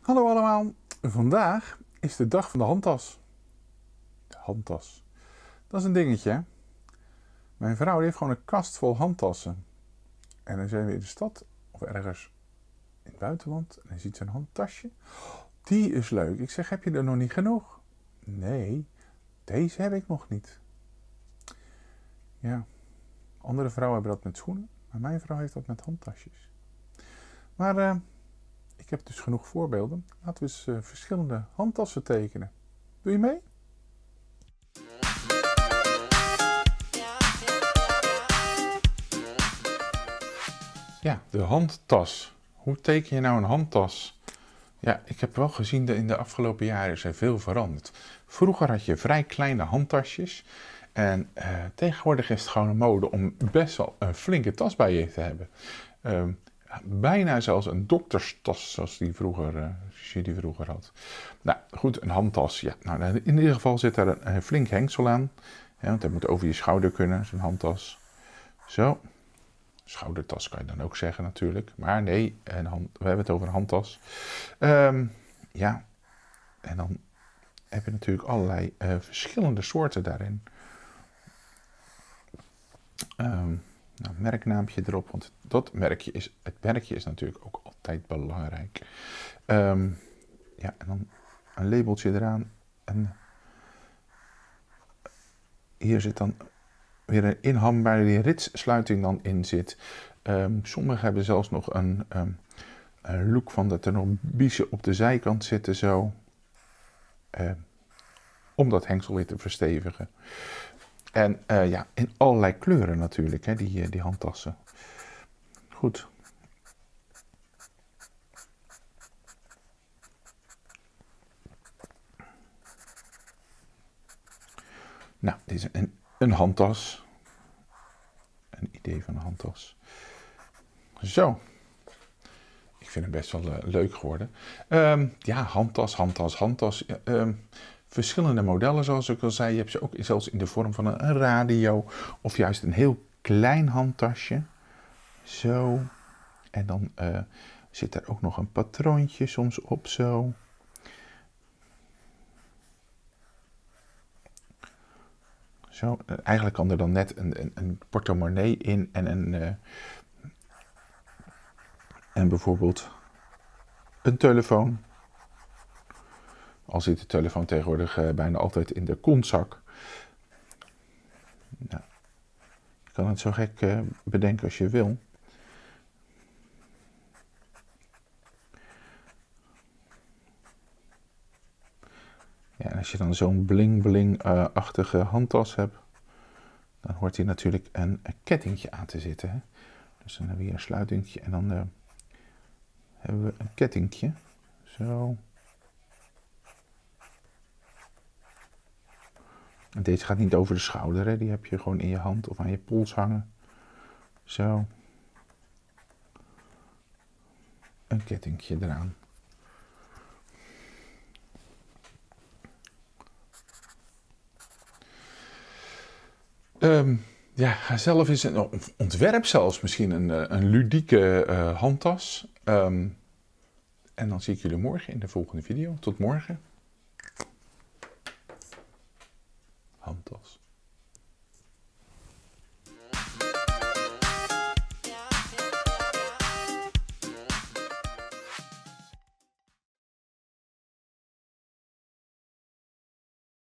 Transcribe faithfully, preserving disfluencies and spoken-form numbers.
Hallo allemaal, vandaag is de dag van de handtas. De handtas. Dat is een dingetje, hè? Mijn vrouw die heeft gewoon een kast vol handtassen. En dan zijn we in de stad of ergens in het buitenland en dan ziet ze een handtasje. Die is leuk. Ik zeg, heb je er nog niet genoeg? Nee, deze heb ik nog niet. Ja, andere vrouwen hebben dat met schoenen, maar mijn vrouw heeft dat met handtasjes. Maar uh, ik heb dus genoeg voorbeelden. Laten we eens uh, verschillende handtassen tekenen. Doe je mee? Ja, de handtas. Hoe teken je nou een handtas? Ja, ik heb wel gezien dat in de afgelopen jaren is er veel veranderd. Vroeger had je vrij kleine handtasjes. En uh, tegenwoordig is het gewoon een mode om best wel een flinke tas bij je te hebben. Uh, bijna zelfs een dokterstas zoals die vroeger, uh, als je die vroeger had. Nou goed, een handtas. Ja, nou, in ieder geval zit daar een, een flink hengsel aan. Ja, want dat moet over je schouder kunnen, zo'n handtas. Zo. Schoudertas kan je dan ook zeggen natuurlijk. Maar nee, een hand, we hebben het over een handtas. Um, ja, en dan heb je natuurlijk allerlei uh, verschillende soorten daarin. Um, nou, merknaampje erop, want dat merkje is, het merkje is natuurlijk ook altijd belangrijk. Um, ja, en dan een labeltje eraan. En hier zit dan weer een inham waar die ritssluiting dan in zit. Um, sommigen hebben zelfs nog een, um, een look van dat er nog biezen op de zijkant zitten zo. Uh, om dat hengsel weer te verstevigen. En uh, ja, in allerlei kleuren natuurlijk, hè, die, die handtassen. Goed. Nou, dit is een, een handtas. Een idee van een handtas. Zo. Ik vind hem best wel uh, leuk geworden. Um, ja, handtas, handtas, handtas. Um, verschillende modellen, zoals ik al zei. Je hebt ze ook zelfs in de vorm van een, een radio. Of juist een heel klein handtasje. Zo. En dan uh, zit er ook nog een patroontje soms op, zo. Zo. Uh, eigenlijk kan er dan net een, een, een portemonnee in en een... Uh, en bijvoorbeeld een telefoon. Al zit de telefoon tegenwoordig uh, bijna altijd in de kontzak. Nou, je kan het zo gek uh, bedenken als je wil. Ja, en als je dan zo'n bling-bling-achtige uh, handtas hebt, dan hoort hier natuurlijk een, een kettingje aan te zitten. Hè? Dus dan hebben we hier een sluitingje en dan uh, hebben we een kettingje. Zo. En deze gaat niet over de schouder, hè? Die heb je gewoon in je hand of aan je pols hangen. Zo. Een kettingje eraan. Um, ja, zelf is een ontwerp zelfs misschien een, een ludieke uh, handtas. Um, en dan zie ik jullie morgen in de volgende video. Tot morgen.